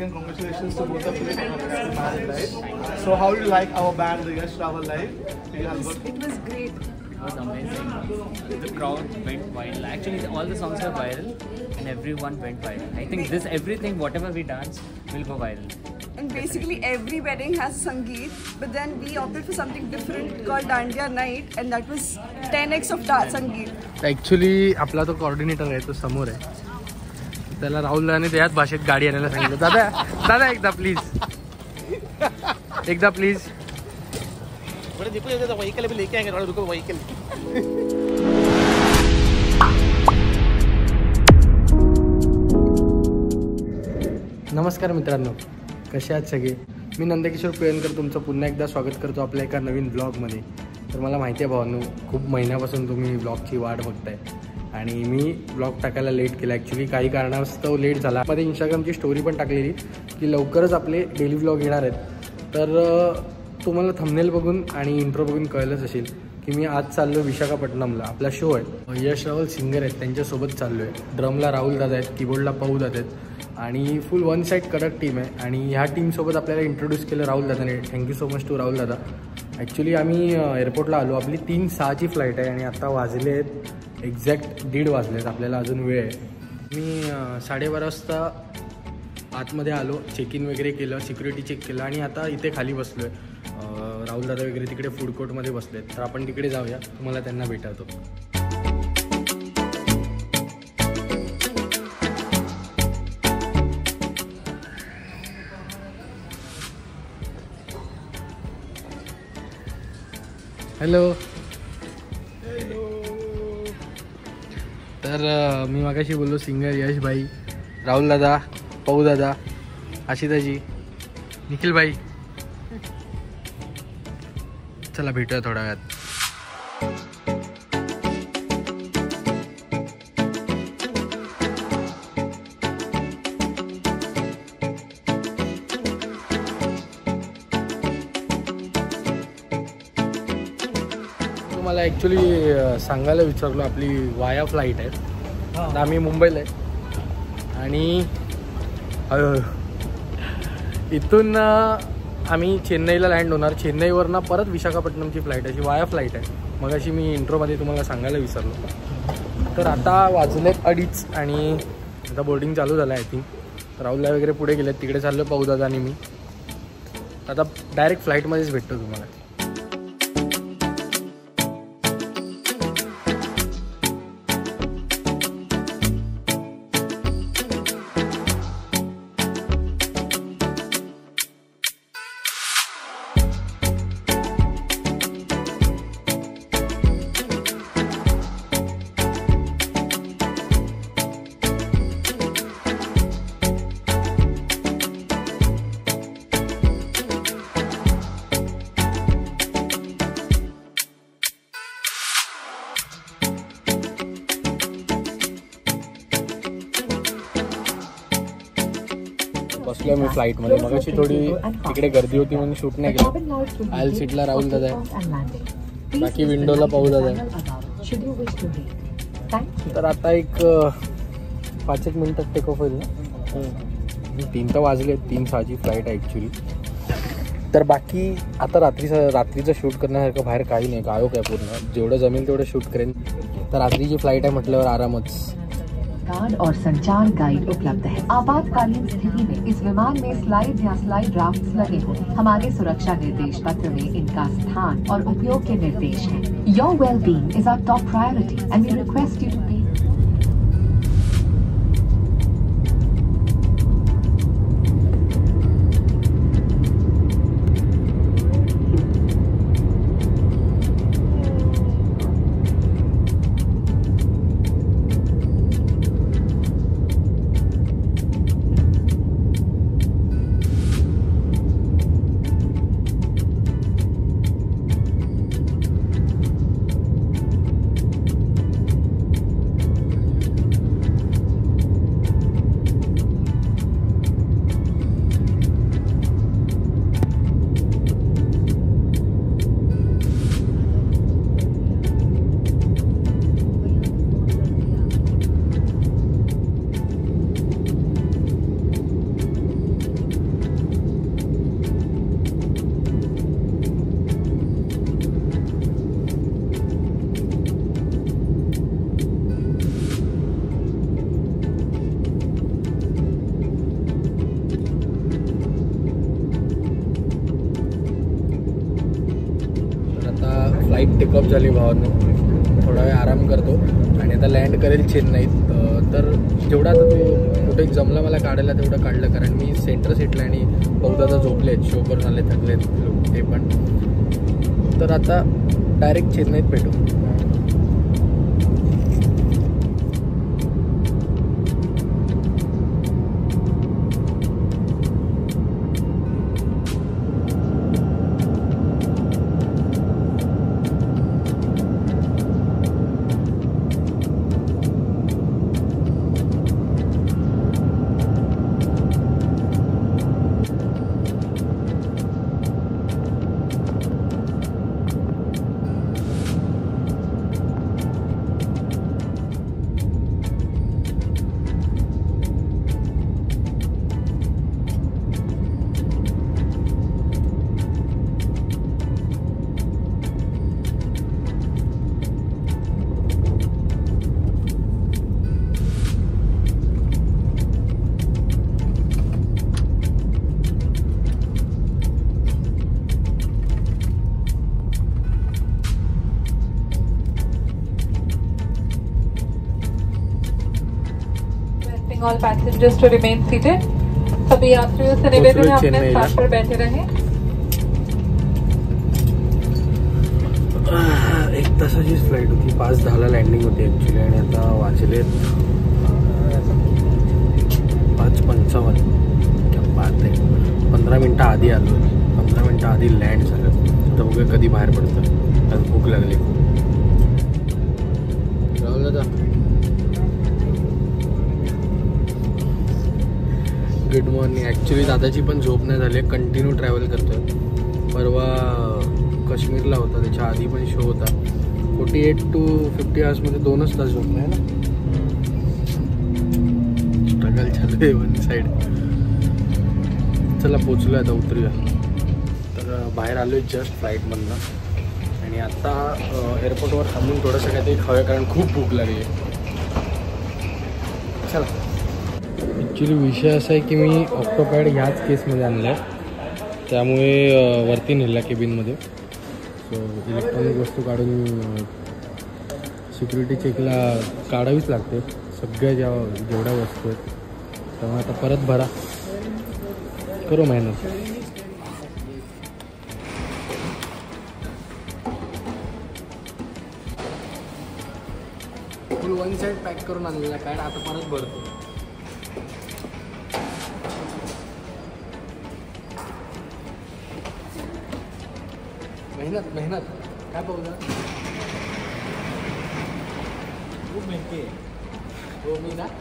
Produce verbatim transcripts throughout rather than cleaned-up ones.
again, congratulations to both of you for the married life. So how do you like our band, the Yash Travel Live? It was, it was great. It was amazing. The crowd went viral. Actually, all the songs were viral and everyone went viral. I think this everything, whatever we dance, will go viral. And basically every wedding has Sangeet, but then we opted for something different called Dandiya Night, and that was ten x of da Sangeet. Actually, आपला तो coordinator आहे, तो समोर आहे. त्याला राहुलने त्याच भाषेत गाडी आणायला सांगितलं. दादा, दादा एकदा प्लीज. एकदा प्लीज. बड़े दीपू जैसे तो व्हीकल भी लेके आएंगे, थोड़ा रुको व्हीकल. नमस्कार मित्रांनो, कसे आहात सगळे? मी नंदकिशोर पिळणकर तुमचं पुन्हा एकदा स्वागत करतो आपल्या एका नवीन ब्लॉगमध्ये. तर मला माहिती आहे भावांनो, खूप महिन्यापासून तुम्ही ब्लॉगची वाट बघताय आणि मी ब्लॉग टाकायला लेट केला. ॲक्च्युली काही कारणास्तव लेट झाला. मध्ये इंस्टाग्रामची स्टोरी पण टाकलेली की लवकरच आपले डेली ब्लॉग येणार आहेत. तर तुम्हाला थंबनेल बघून आणि इंट्रो बघून कळलंच असेल की मी आज चाललो विशाखापट्टणमला. आपला शो आहे, यश राहुल सिंगर आहेत, त्यांच्यासोबत चाललो आहे. ड्रमला राहुल दादा आहेत, कीबोर्डला पाऊ दादा आहेत आणि फुल वन साईड कडक टीम आहे. आणि ह्या टीमसोबत आपल्याला इंट्रोड्यूस केलं राहुल दादाने. Thank you so much to Rahul दादा. ॲक्च्युली आम्ही एअरपोर्टला आलो. आपली तीन सहाची फ्लाईट आहे आणि आता वाजले आहेत एक्झॅक्ट दीड वाजले आहेत. आपल्याला अजून वेळ आहे. मी साडेबारा वाजता आतमध्ये आलो, चेक इन वगैरे केलं, सिक्युरिटी चेक केलं आणि आता इथे खाली बसलो आहे. राहुल दादा वगैरे तिकडे फूड कोर्टमध्ये बसलेत. तर आपण तिकडे जाऊया, तुम्हाला त्यांना भेटवतो. हॅलो. तर मी मागाशी बोललो सिंगर यश भाई, राहुल दादा, पाऊ दादा, आशिताजी, निखिल भाई. चला भेटूया थोड्या वेळात. तुम्हाला ॲक्च्युली सांगायला विचारलो, आपली वाया फ्लाईट आहे. तर आम्ही मुंबईला आहे आणि इथून आम्ही चेन्नईला लँड होणार. चेन्नईवरनं परत विशाखापट्टणमची फ्लाईट, अशी वाया फ्लाईट आहे. मग अशी मी इंट्रोमध्ये तुम्हाला सांगायला विसरलो. तर आता वाजलेत अडीच आणि आता बोर्डिंग चालू झालं आहे. आय थिंक राहुलला वगैरे पुढे गेलेत, तिकडे चाललो पाऊ दादा आणि मी. आता डायरेक्ट फ्लाईटमध्येच भेटतो तुम्हाला. बसलो मी फ्लाईटमध्ये. मग अशी थोडी तिकडे गर्दी होती म्हणून शूट नाही केलं. आयल सीटला राहुल दादा आहे, बाकी विंडोला पाऊ दादा आहे. तर आता एक पाच एक मिनिटात टेक ऑफ होईल ना. तीन तर वाजले, तीन सहाची फ्लाईट आहे ॲक्च्युली. तर बाकी आता रात्रीचं रात्रीचं शूट करण्यासारखं बाहेर काही नाही. गायक आहे पूर्ण, जेवढं जमेल तेवढं शूट करेन. तर रात्रीची फ्लाईट आहे म्हटल्यावर आरामच. कार्ड और संचार गाइड उपलब्ध है. आपातकालीन स्थिति में इस विमान में स्लाइड या स्लाइड ड्राफ्ट्स लगे हों. हमारे सुरक्षा निर्देश पत्र में इनका स्थान और उपयोग के निर्देश हैं. Your well being is our top priority and we request you to be. Flight takeoff झाली भावांनो, थोडा वेळ आराम करतो आणि आता लँड करेल चेन्नईत. तर जेवढा आता तू कुठे जमलं मला काढायला तेवढं काढलं, कारण मी सेंटर सीटला आणि बहुधा झोपलेत, शो करून आले, थकलेत ते पण. तर आता डायरेक्ट चेन्नईत भेटू. All passengers to remain seated. सभी यात्रियों से निवेदन है अपने स्थान पर बैठे रहें. एक तासाचीच फ्लाईट होती, पाच दहाला लँडिंग होती ॲक्च्युली, आणि आता वाजले पाच पंचावन्न. क्या बात आहे, पंधरा मिनटं आधी आलो, पंधरा मिनटं आधी लँड झालं. आता बघूया कधी बाहेर पडतं, आज भूक लागली. राहुल दादा गुड मॉर्निंग. ॲक्च्युली दादाची पण झोप नाही झाली, कंटिन्यू ट्रॅव्हल करतो आहे. परवा काश्मीरला होता, त्याच्या आधी पण शो होता. फोर्टी एट टू फिफ्टी आवर्समध्ये दोनच तास झोपला आहे ना. स्ट्रगल चालू आहे वन साईड. चला पोचलो आता, उतरूया. तर बाहेर आलो आहे जस्ट फ्लाईटमधनं, आणि आता एअरपोर्टवर थांबून थोडंसं काहीतरी खाऊया, कारण खूप भूक लागली आहे. चला. ॲक्च्युली विषय असा आहे की मी ऑक्टोपॅड ह्याच केसमध्ये आणला आहे, त्यामुळे वरती नेला केबिनमध्ये. सो इलेक्ट्रॉनिक वस्तू काढून सिक्युरिटी चेकला काढावीच लागते सगळ्या ज्या जेवढ्या वस्तू आहेत. त्यामुळे आता परत भरा, करू मेहनत. फुल वन साईड पॅक करून आणलेला पॅड आता परत भरतो. मेहनत मेहनत काय पाहू खूप मेहनती आहे. हो मी ना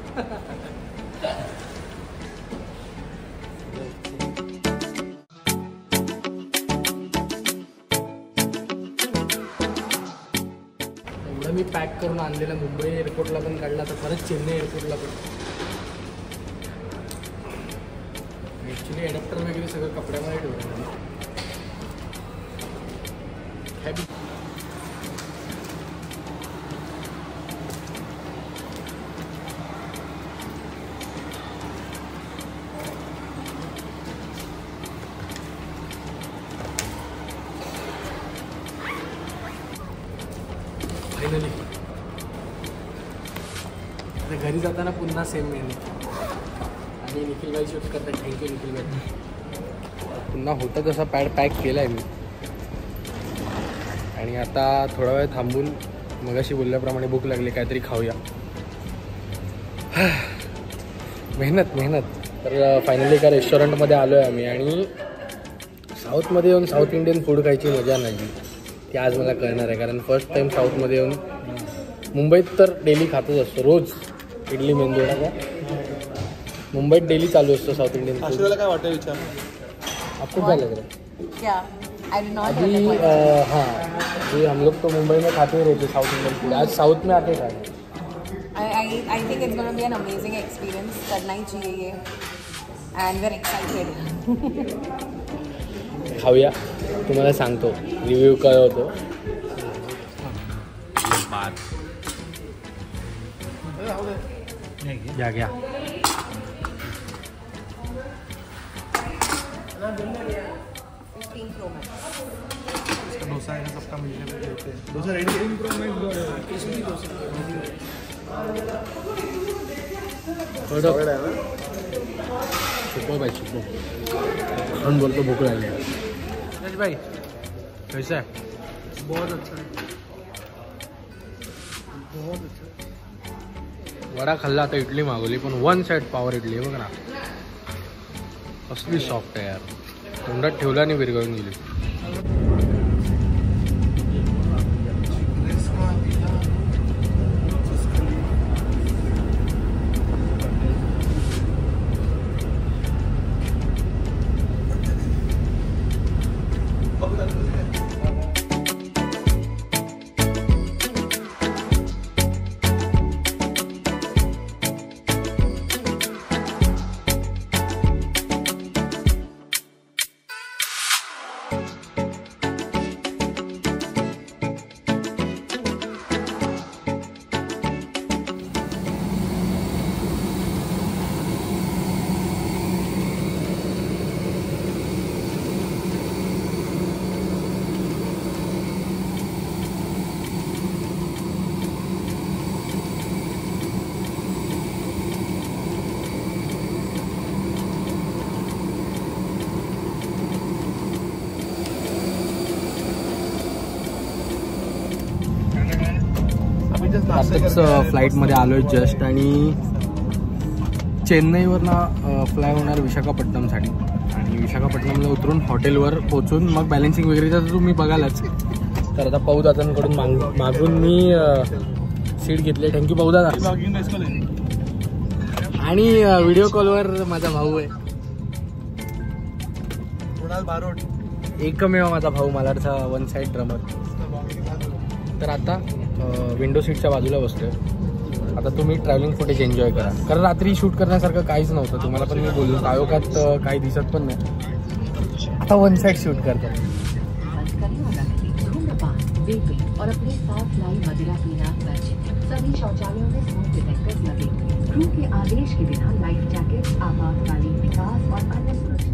एवढं मी पॅक करून आणलेलं. मुंबई एअरपोर्टला पण काढला, तर परत चेन्नई एअरपोर्टला पण. ॲक्च्युली ॲडॅप्टर वगैरे सगळं कपड्यामध्ये ठेवलं. फायनली आता घरी जाताना पुन्हा सेम मेहनत. आणि निखिलबाई शूट करतात. थँक्यू निखिलबाई. पुन्हा होतं तसा पॅड पॅक केला आहे मी, आणि आता थोडा वेळ थांबून मगाशी बोलल्याप्रमाणे भूक लागली, काहीतरी खाऊया. मेहनत मेहनत. तर फायनली एका रेस्टॉरंटमध्ये आलो आहे आम्ही, आणि साऊथमध्ये येऊन साऊथ इंडियन फूड खायची मजा नाही ती आज मला कळणार आहे. कारण फर्स्ट टाईम साऊथमध्ये येऊन, मुंबईत तर डेली खातच असतो रोज इडली मेंदूवडा का, मुंबईत डेली चालू असतो साऊथ इंडियन फूड. काय वाटतं विचार आपको क्या लग रहा है? क्या आई डिड नॉट अभी हाँ जी, हम लोग तो मुंबई में खाते ही रहते साउथ इंडियन फूड, आज साउथ में आके खाए. I I I think it's going to be an amazing experience. करना ही चाहिए ये, and we're excited. खाऊया, तुम्हाला सांगतो रिव्ह्यू काय होतो. घ्या घ्या. fifteen Pro Max. का डोसा है सबका मिलकर लेते हैं। डोसा रेडी है सुपर भाई सुपर हम बोलते भूख लगी है भाई कैसा है? बहुत अच्छा है, बहुत अच्छा। वडा खाल्ला आता इडली मागवली पण वन साइड पावर इडली आहे बघ ना कसली सॉफ्ट आहे यार तोंडात ठेवला आणि विरघळून गेली. आताच फ्लाईटमध्ये आलो आहे जस्ट आणि चेन्नईवरनं फ्लाय होणार विशाखापट्टणमसाठी आणि विशाखापट्टणमला उतरून हॉटेलवर पोहोचून मग बॅलन्सिंग वगैरेचं तर तुम्ही बघालच. तर आता पाऊ दादांकडून माग मागून मी सीट घेतली. थँक्यू पाऊ दादा. आणि व्हिडिओ कॉलवर माझा भाऊ आहे एकमेव माझा भाऊ मालाडचा वन साईड ड्रमर. तर आता विंडो सीटच्या बाजूला बसतोय. आता तुम्ही ट्रॅव्हलिंग फुटेज एन्जॉय करा कारण रात्री शूट करण्यासारखं काहीच नव्हतं. तुम्हाला पण मी बोललो कायोकात काही दिसत पण नाही. आता वन साइड शूट करतो. और अपने साथ लाई मदिरा पीना वर्जित. सभी शौचालयों में स्मोक डिटेक्टर्स लगे. क्रू के आदेश के बिना लाइफ जैकेट आपातकालीन विकास और अन्य सुरक्षा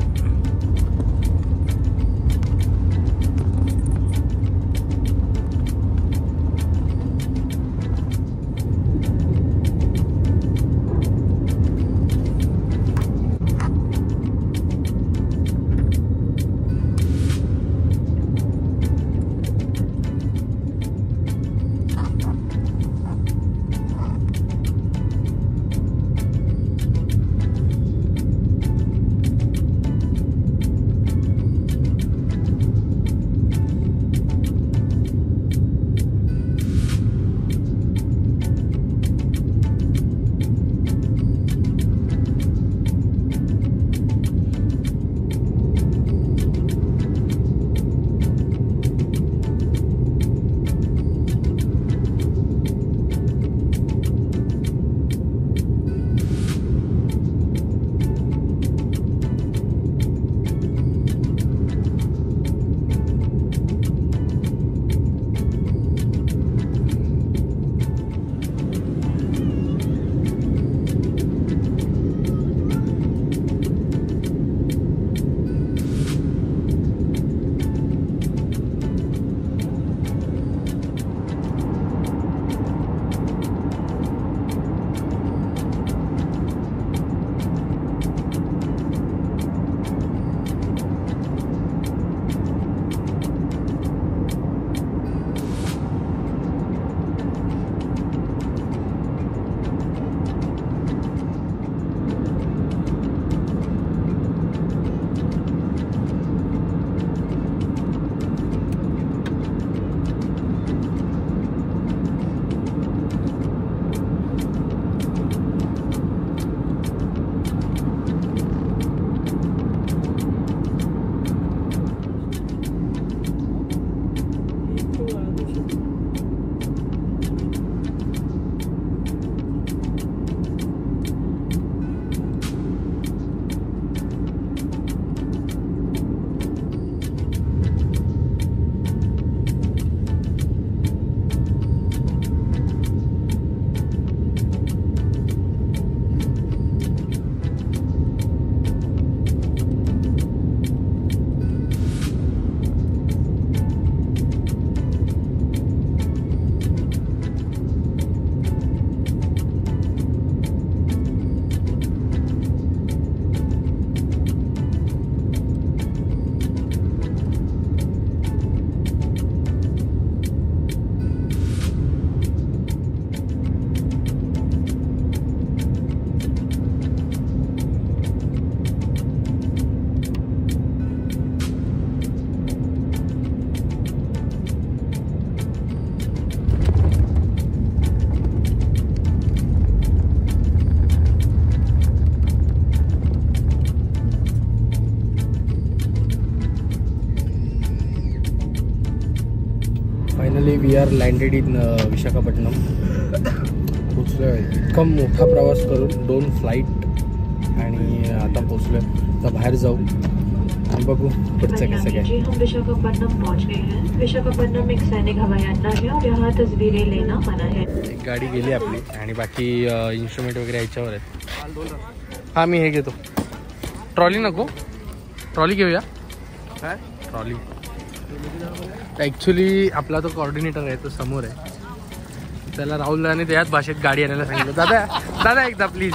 finally we are landed in Visakhapatnam. पोचलो. इतका मोठा प्रवास करून दोन फ्लाईट आणि आता पोचलो. आता बाहेर जाऊ आणि बघू पुढचं कसं काय. हम विशाखापट्टनम पहुंच गए हैं. विशाखापट्टनम एक सैनिक हवाई अड्डा है और यहाँ तस्वीरें लेना मना है. एक गाडी गेली आपली आणि बाकी इन्स्ट्रुमेंट वगैरे याच्यावर आहेत. हां मी हे घेतो. ट्रॉली नको, ट्रॉली घेऊया. काय ट्रॉली. ॲक्च्युली आपला तो कॉर्डिनेटर आहे तो समोर आहे. त्याला राहुलने त्याच भाषेत गाडी आणायला सांगितलं. दादा दादा एकदा प्लीज,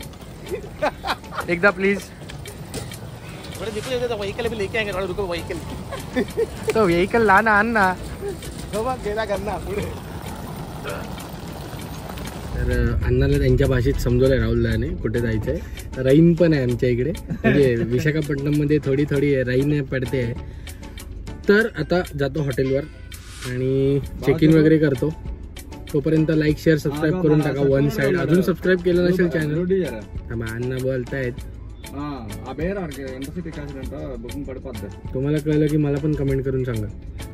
एकदा प्लीज. तो व्हेकल लहान आण ना. तर अण्णाला त्यांच्या भाषेत समजवलंय राहुलदाने कुठे जायचं आहे. राईन पण आहे आमच्या इकडे, म्हणजे विशाखापट्टणममध्ये थोडी थोडी राईन पडते आहे. तर आता जातो हॉटेलवर आणि चेक इन वगैरे करतो. तोपर्यंत लाईक शेअर सबस्क्राईब करून टाका. वन साईड अजून सबस्क्राईब केलं नसेल चॅनल. अण्णा बोलतायत. तुम्हाला कळलं की मला पण कमेंट करून सांगा.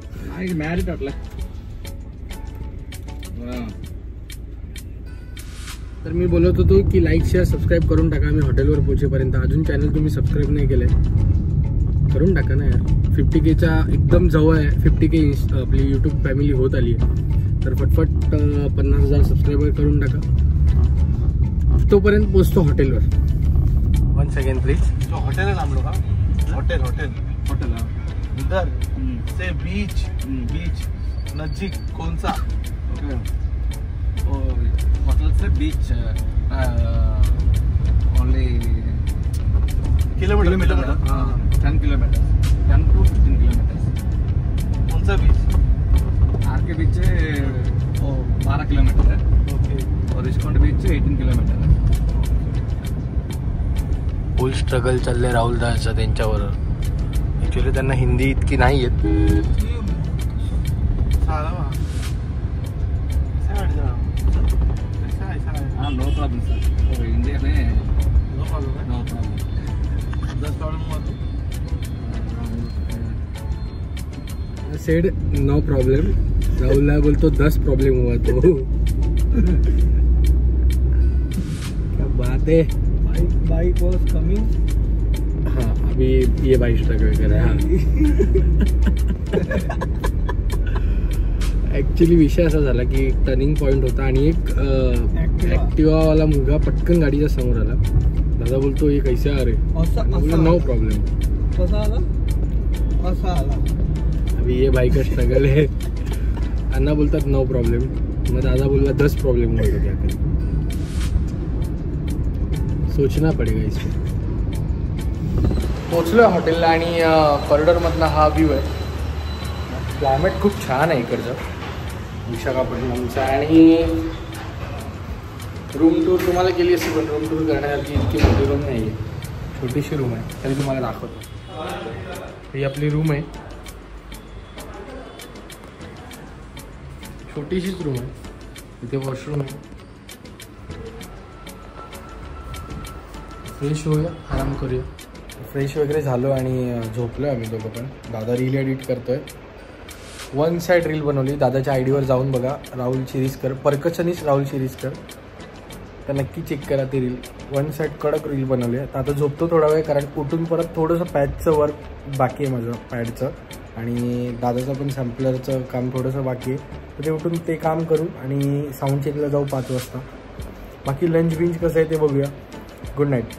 तर मी बोलत होतो की लाईक शेअर सबस्क्राईब करून टाका. मी हॉटेलवर पोहोचेपर्यंत अजून चॅनल तुम्ही सबस्क्राईब नाही केलंय, करून टाका ना यार. फिफ्टी केच्या एकदम जवळ आहे. फिफ्टी के आपली यूट्यूब फॅमिली होत आली आहे. तर फटफट पन्नास हजार सबस्क्रायबर करून टाका. तोपर्यंत पोचतो हॉटेलवर. One second please. जो होटल है ना हम लोग का, होटल होटल होटल इधर से बीच बीच नजदीक कौन सा होटल से beach only kilometre kilometre ten kilometre ten to fifteen kilometre. कौन सा बीच? आर के बीच बारह किलोमीटर है. ओके. और इस्कॉन बीच एटीन किलोमीटर है. फुल स्ट्रगल चाललंय राहुलदाचं त्यांच्यावर. ॲक्च्युली त्यांना हिंदी इतकी नाही येत. हाँ नो प्रॉब्लम सर. तो इंडिया में नो प्रॉब्लम है. No problem. दस प्रॉब्लम हुआ तो सेड नो प्रॉब्लेम. राहुलला बोलतो दस प्रॉब्लेम हुआ तो. क्या बात है. Bike was coming. हाँ अभी ये बाइक स्ट्रगल कर रहा है. ॲक्च्युली विषय असा झाला की एक टर्निंग पॉईंट होता आणि एक ॲक्टिवावाला मुलगा पटकन गाडीच्या समोर आला. दादा बोलतो हे कैसे आ रे. No problem. कसा आला असा आला. अभी ये बाइक का स्ट्रगल है. अण्णा बोलतात नो प्रॉब्लेम. मग दादा बोलला दस प्रॉब्लेम होतो. क्या करें, सोचना पडेगा इसमें. पोचलो आहे हॉटेलला आणि कॉरिडॉरमधला हा व्ह्यू आहे. क्लायमेट खूप छान आहे इकडचं विशाखापट्टणमचा. आणि रूम टूर तुम्हाला केली असते पण रूम टूर करण्यासारखी इतकी मोठी रूम नाही आहे. छोटीशी रूम आहे. तरी तुम्हाला दाखवतो. ही आपली रूम आहे. छोटीशीच रूम आहे. इथे वॉशरूम आहे. फ्रेश होऊया, आराम करूया. फ्रेश वगैरे झालो आणि झोपलो आम्ही दोघं पण. दादा रील एडिट करतोय. वन साईड रील बनवली. दादाच्या आय डीवर जाऊन बघा. राहुल शिरीसकर, परकशनीस राहुल शिरीसकर. तर नक्की चेक करा ती रील. वन साईड कडक रील बनवली आहे. आता झोपतो थोडा वेळ कारण उठून परत थोडंसं पॅचचं वर्क बाकी आहे माझं पॅडचं. आणि दादाचं पण सॅम्पलरचं काम थोडंसं बाकी आहे. तर ते उठून ते काम करू आणि साऊंड चेकला जाऊ पाच वाजता. बाकी लंच बिंच कसं आहे ते बघूया. Good night.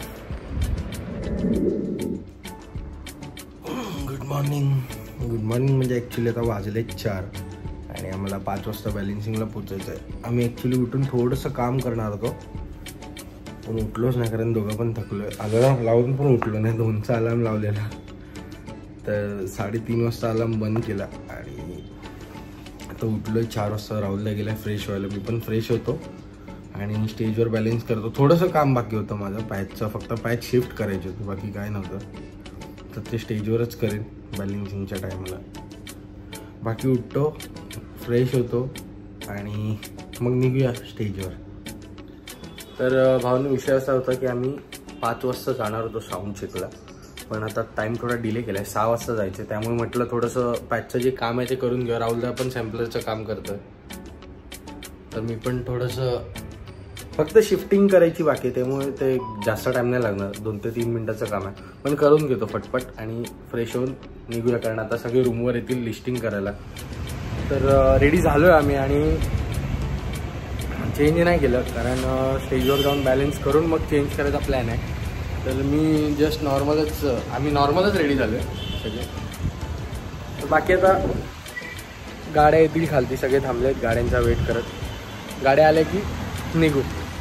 Good morning. Good morning म्हणजे ॲक्च्युली आता वाजले चार आणि आम्हाला पाच वाजता बॅलेन्सिंगला पोचायचं आहे. आम्ही ॲक्च्युली उठून थोडंसं काम करणार होतो पण उठलोच नाही कारण दोघं पण थकलो आहे. अलार्म लावून पण उठलो नाही. दोनचा अलार्म लावलेला. तर साडेतीन वाजता अलार्म बंद केला आणि आता उठलो आहे. चार वाजता राहुलला गेला फ्रेश व्हायला. मी पण फ्रेश होतो आणि स्टेजवर बॅलेन्स करतो. थोडंसं काम बाकी होतं माझं पॅचचं. फक्त पॅच शिफ्ट करायची होती, बाकी काय नव्हतं. तर ते स्टेजवरच करेन बॅलेन्सिंगच्या टायमाला. बाकी उठतो, फ्रेश होतो आणि मग निघूया स्टेजवर. तर भावना विषय असा होता की आम्ही पाच वाजता जाणार होतो साऊंड चेकला. पण आता टाईम थोडा डिले केला आहे, सहा वाजता जायचं आहे, त्यामुळे म्हटलं थोडंसं पॅचचं जे काम आहे ते करून घेऊ. राहुलदा पण सॅम्पलरचं काम करतोय, तर मी पण थोडंसं फक्त शिफ्टिंग करायची बाकी आहे, त्यामुळे ते जास्त टाईम नाही लागणार, दोन ते तीन मिनटाचं काम आहे, पण करून घेतो फटफट आणि फ्रेश होऊन निघूया. कारण आता सगळे रूमवर येतील लिस्टिंग करायला. तर रेडी झालो आहे आम्ही आणि चेंज नाही केलं, कारण स्टेजवर जाऊन बॅलन्स करून मग चेंज करायचा प्लॅन आहे. तर मी जस्ट नॉर्मलच आम्ही नॉर्मलच रेडी झालो आहे सगळे. तर बाकी आता गाड्या येतील खालती, सगळे थांबले आहेत गाड्यांचा वेट करत. गाड्या आल्या की निघू.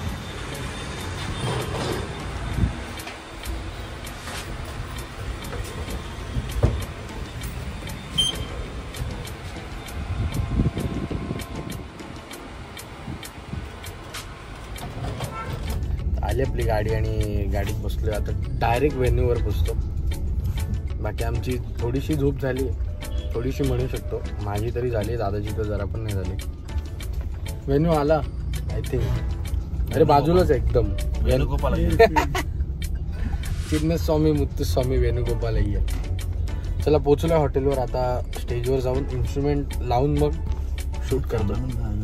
आली आपली गाडी आणि गाडीत बसलो. आता डायरेक्ट व्हेन्यूवर बसतो. बाकी आमची थोडीशी झोप झाली, थोडीशी म्हणू शकतो, माझी तरी झाली, दादाची तर जरा पण नाही झाली. व्हेन्यू आला आय थिंक. अरे बाजूलाच एकदम वेणुगोपाल चिन्नस्वामी मुत्तुस्वामी वेणुगोपाल अय्यर. चला पोचलो हॉटेलवर. आता स्टेजवर जाऊन इन्स्ट्रुमेंट लावून मग शूट करतो.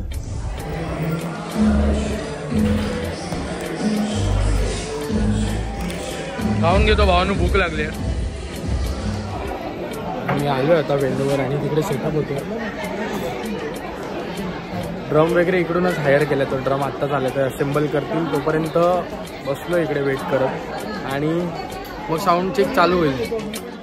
खाऊन घेतो, भावानं भूक लागली. मी आलो आता वेंडोवर आणि तिकडे सेटअप होतो. ड्रम वगैरे इकडूनच हायर केलं, तर ड्रम आत्ताच आले तर असेंबल करतील. तोपर्यंत बसलो इकडे वेट करत आणि मग साऊंड चेक चालू होईल.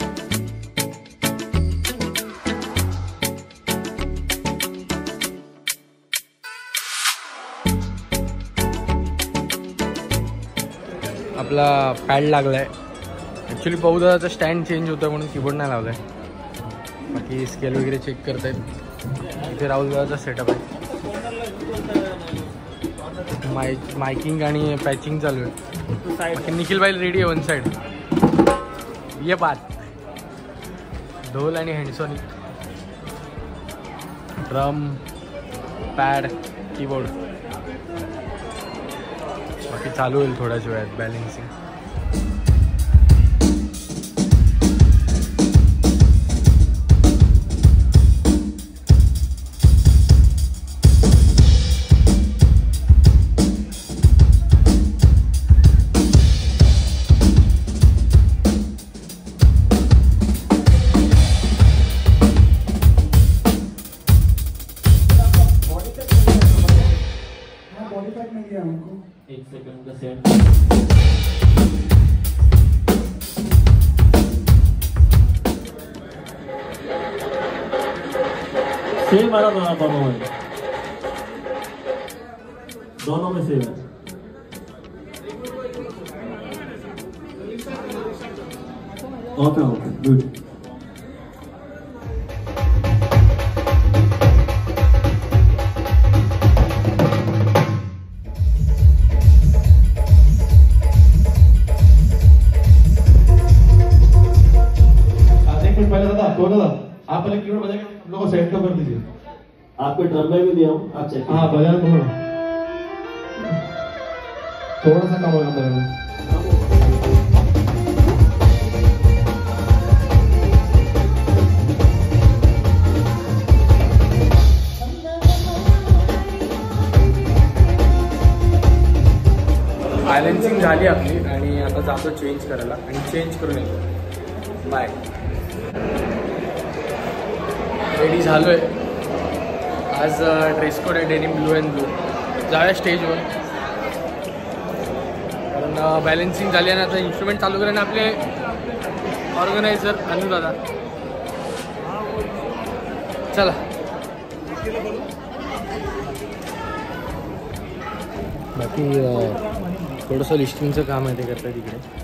आपला पॅड लागलाय. ॲक्च्युली पाऊदाचा स्टँड चेंज होतं म्हणून कीबोर्ड नाही लावलाय. बाकी स्केल वगैरे चेक करतायत. इथे राहुल दादाचा सेटअप आहे. माय मायकिंग आणि पॅचिंग चालू आहे. बाकी निखिल भाई रेडी आहे वन साईड. ये बात ढोल आणि हँडसॉनिक, ड्रम, पॅड, कीबोर्ड. बाकी चालू होईल थोड्याच वेळात बॅलेन्सिंग. एक सेकंड का सेट. सेम वाला दोनों दोनों में दोनों में सेम है. Okay okay good. आप पहले कीबोर्ड बजा के हम लोग को सेट तो कर दीजिए. आपके ड्रम में भी दिया हूँ, आप चेक. हाँ बजा थोड़ा थोड़ा सा कम होगा मेरे में. बॅलेन्सिंग झाली आपली आणि आता जातो चेंज करायला आणि चेंज करून येतो. बाय. रेडी झालो आहे. आज ड्रेस कोड आहे डेनिम ब्लू अँड ब्लू. जाऊया स्टेजवर. कारण बॅलेन्सिंग झाली आणि आता इन्स्ट्रुमेंट चालू करेन आपले ऑर्गनायझर अनुदादा. चला. बाकी थोडंसं लिस्टिंगचं काम आहे ते करता तिकडे.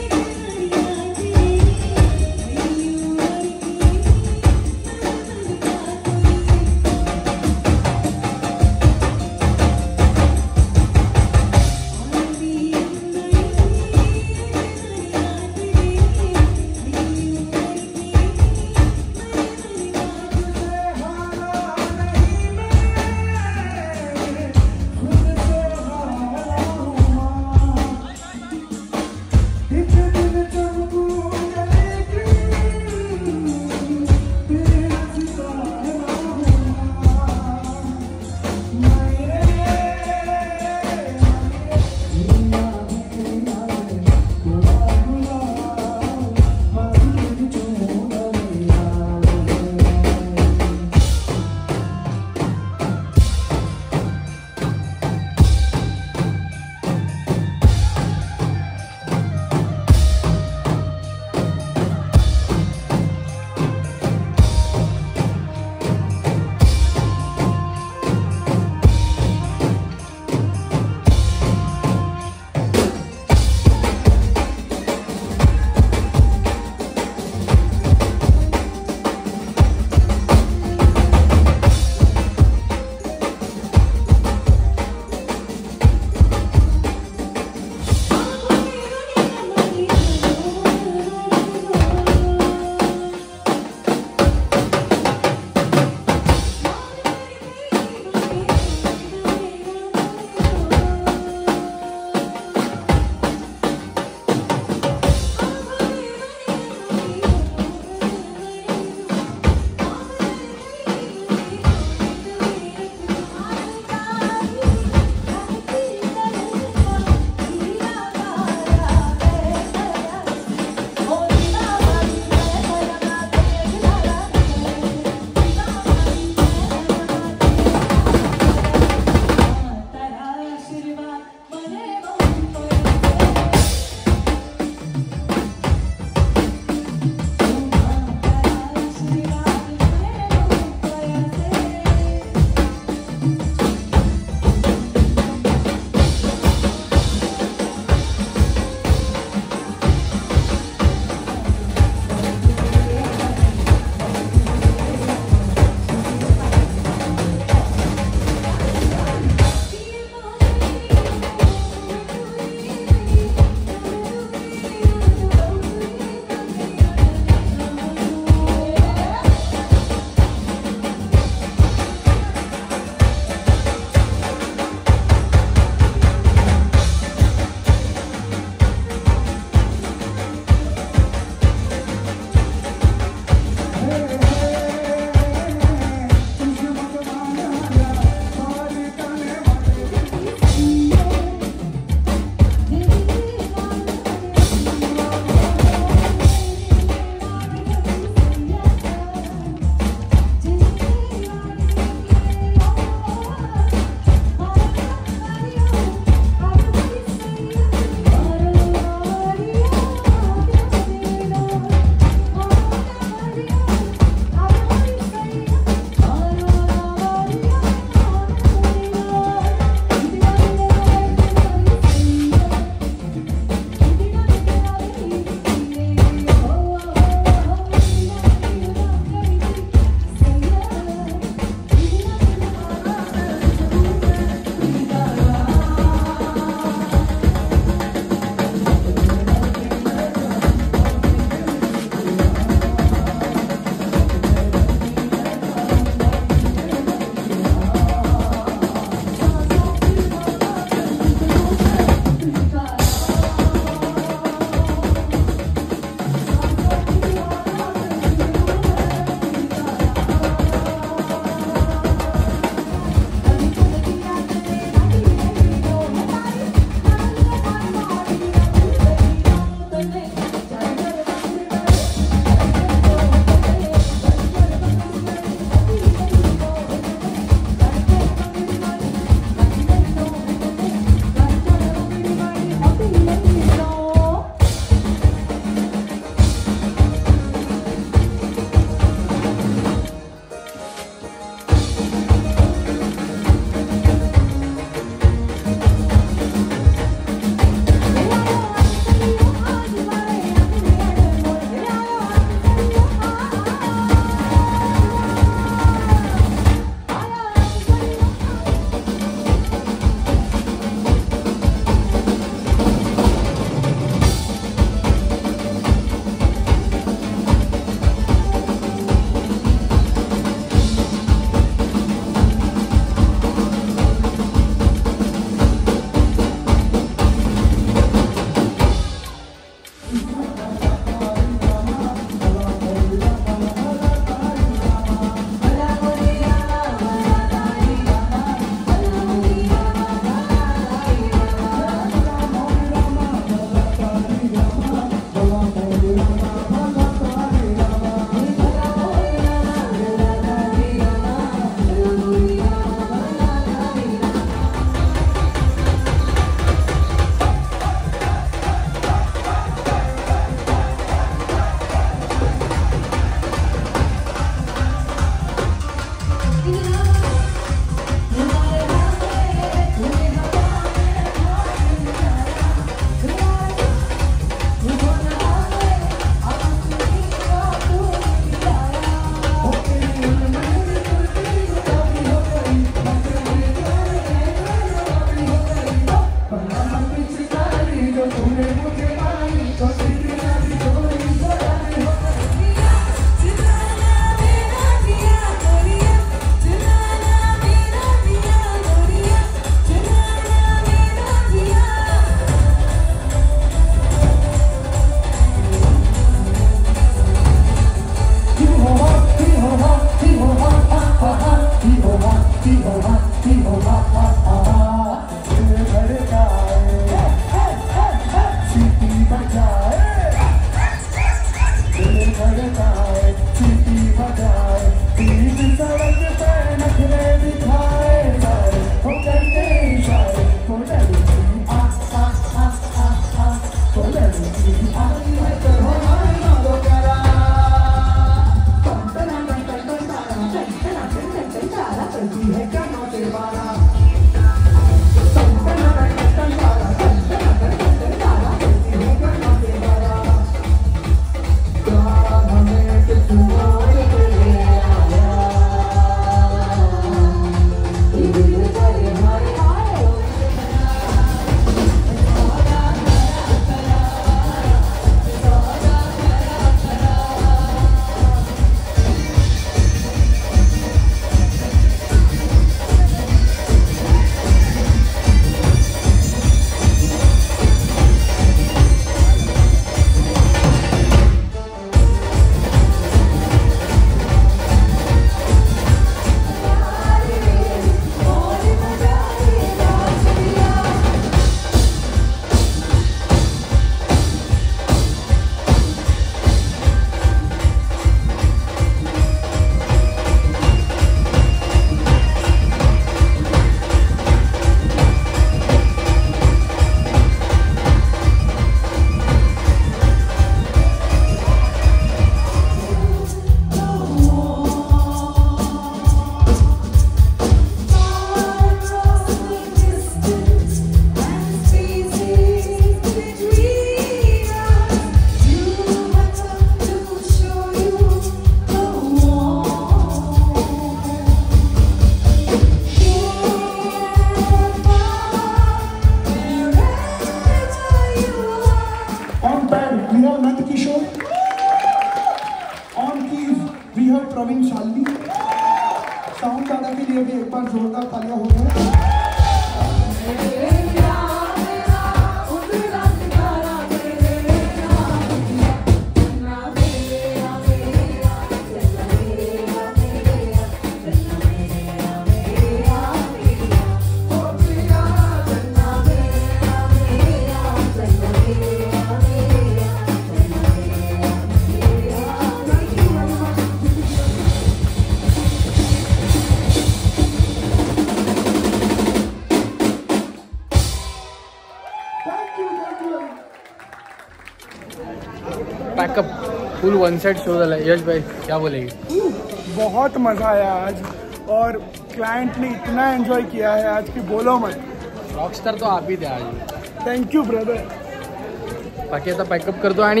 Pack up full one side show झाला. यश भाई क्या बोलेंगे? बहुत मज़ा आया आज और क्लाइंट ने इतना एंजॉय किया है आज की बोलो मत. रॉकस्टार तो आप ही द्या आज. Thank you brother. बाकी आता पॅकअप करतो आणि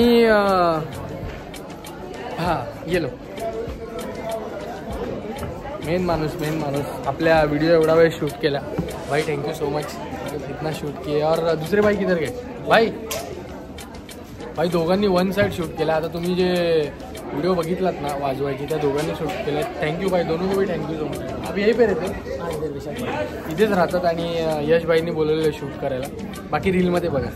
हां गेलो. मेन माणूस मेन माणूस आपल्या व्हिडिओ एवढा वेळ शूट केला. भाई थैंक यू सो मच इतना शूट किया. और दुसरे भाई किधर गए? भाई भाई दोघांनी वन साइड शूट केला. आता तुम्ही जे व्हिडिओ बघितलात ना वाजवायची त्या दोघांनी शूट केलं. थँक्यू भाई दोनों को भी थँक्यू सो मच. अभी यही पे रहते इथेच राहतात आणि यश भाईंनी बोलवलेलं शूट करायला. बाकी रीलमध्ये बघा.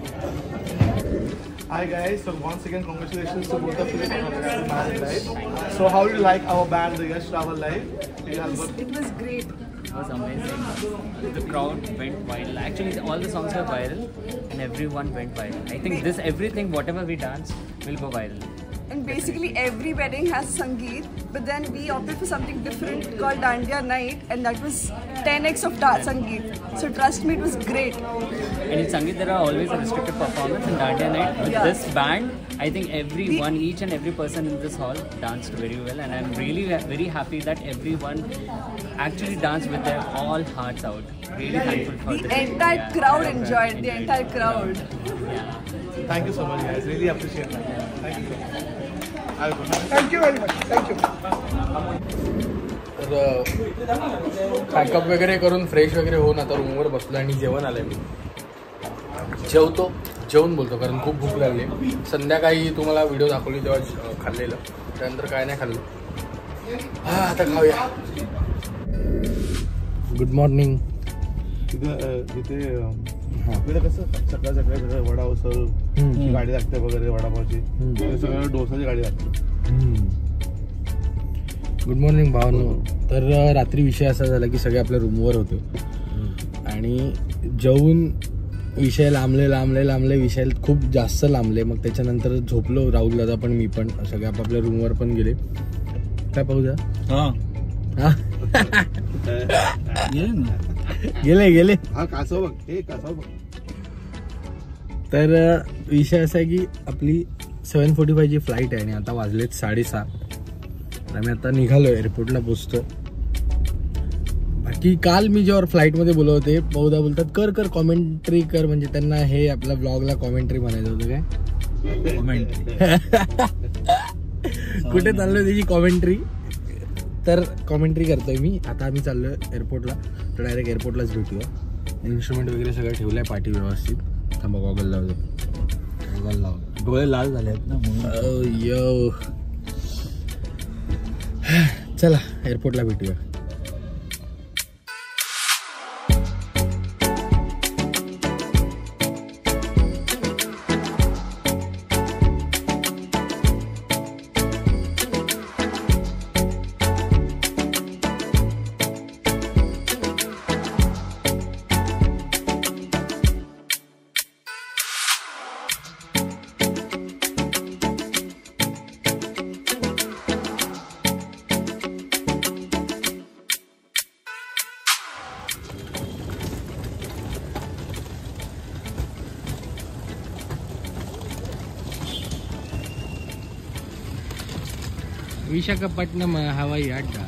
Hi guys, so once again congratulations to both of you on the marriage life. So how do you like our band, the Yash Travel Live? It was, it was great. It was amazing. The crowd went viral. Actually, all the songs were viral, and everyone went viral. I think this everything, whatever we dance, will go viral. And basically every wedding has Sangeet, but then we opted for something different called Dandiya Night, and that was ten x of da- Sangeet. So trust me, it was great. And in Sangeet, there are always a restricted performance. In Dandiya Night, with Yeah. this band, I think everyone, each and every person in this hall danced very well, and I'm really very happy that everyone actually danced with their all hearts out. Really thankful for The this. entire Yeah. crowd Yeah. enjoyed, the entire crowd. Yeah. Thank you so much guys, really appreciate that. Thank you so much. I'll go. Thank you very much. Thank you. तर pack up वगैरे करून fresh वगैरे होऊन आता रूमवर बसलो आणि जेवण आलं. मी जेवतो जेवण बोलतो कारण खूप भूक लागली. संध्याकाळी तुम्हाला व्हिडिओ दाखवली तेव्हा खाल्लेलं, त्यानंतर काय नाही खाल्लं. हा आता खाऊया. Good morning. तिथे तिथे तिथे कसं सकाळ सकाळी सगळं वडा उसळ गाडी लागते वगैरे वडापावची. सगळं डोसाची गाडी लागते. गुड मॉर्निंग भावांनो. तर रात्री विषय असा झाला की सगळे आपल्या रूमवर होते आणि जेवून विषय लांबले लांबले लांबले विषय खूप जास्त लांबले. मग त्याच्यानंतर झोपलो राहुल दादा पण मी पण. सगळे आपापल्या रूमवर पण गेले. काय पाहू द्या. गेले गेले हा कासव बघ, हे कासव बघ. तर विषय असा आहे की आपली सेवन फोर्टी फायची फ्लाईट आहे आणि आता वाजलेत साडेसहा. आम्ही आता निघालो एअरपोर्टला पोचतो. बाकी काल मी जेव्हा फ्लाईटमध्ये बोलत होते बहुधा बोलतात कर कर कॉमेंट्री कर, म्हणजे त्यांना हे आपल्या ब्लॉगला कॉमेंट्री म्हणायचं होतं. काय कॉमेंट्री कुठे चाललोय त्याची कॉमेंट्री. तर कॉमेंट्री करतोय मी. आता आम्ही चाललोय एअरपोर्टला, तर डायरेक्ट एअरपोर्टलाच भेटूया. इन्स्ट्रुमेंट वगैरे सगळं ठेवलंय पाठी व्यवस्थित. थांबा गॉगल लावतो. गॉगल लाव. डोळे लाल झाले आहेत ना. यो चला एअरपोर्टला भेटूया. विशाखापट्टणम हवाई अड्डा.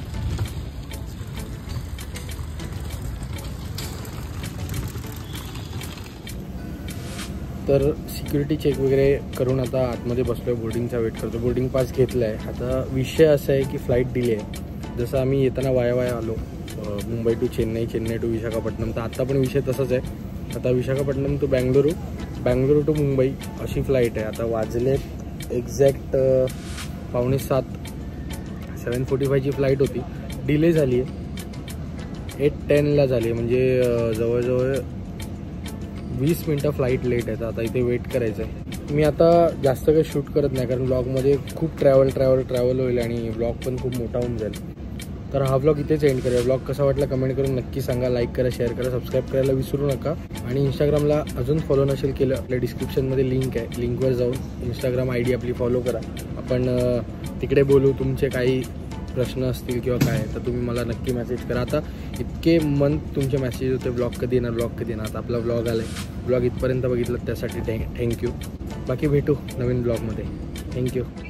तर सिक्युरिटी चेक वगैरे करून आता आतमध्ये बसलोय. बोर्डिंगचा वेट करतो. बोर्डिंग पास घेतलाय. आता विषय असा आहे की फ्लाईट डिले आहे. जसं आम्ही येताना वाया वाया आलो मुंबई टू चेन्नई, चेन्नई टू विशाखापट्टणम, तर आता पण विषय तसाच आहे. आता विशाखापट्टणम टू बँगलुरू, बँगलुरू टू मुंबई अशी फ्लाईट आहे. आता वाजले एक्झॅक्ट पावणे सात. सेवन फोर्टी फायची फ्लाईट होती, डिले झाली आहे. एट टेनला झाली, म्हणजे जवळजवळ वीस मिनटं फ्लाईट लेट आहे. आता इथे वेट करायचं आहे. मी आता जास्त काही शूट करत नाही कारण ब्लॉगमध्ये खूप ट्रॅव्हल ट्रॅव्हल ट्रॅव्हल होईल आणि ब्लॉग पण खूप मोठा होऊन जाईल. तर हा ब्लॉग इथेच एंड करूया. ब्लॉग कसा वाटला कमेंट करून नक्की सांगा. लाईक करा, शेअर करा, सबस्क्राईब करायला विसरू नका. आणि इंस्टाग्रामला अजून फॉलो नसेल केलं, आपल्या डिस्क्रिप्शनमध्ये लिंक आहे, लिंकवर जाऊन इंस्टाग्राम आय डी आपली फॉलो करा. आपण तिकडे बोलू. तुमचे काही प्रश्न असतील किंवा काय तर तुम्ही मला नक्की मेसेज करा. आता इतके मन तुमचे मेसेज होते ब्लॉग कधी येणार ब्लॉग कधी येणार. आता आपला ब्लॉग आला आहे. ब्लॉग इथपर्यंत बघितलं त्यासाठी थँक थँक्यू. बाकी भेटू नवीन ब्लॉगमध्ये. थँक्यू.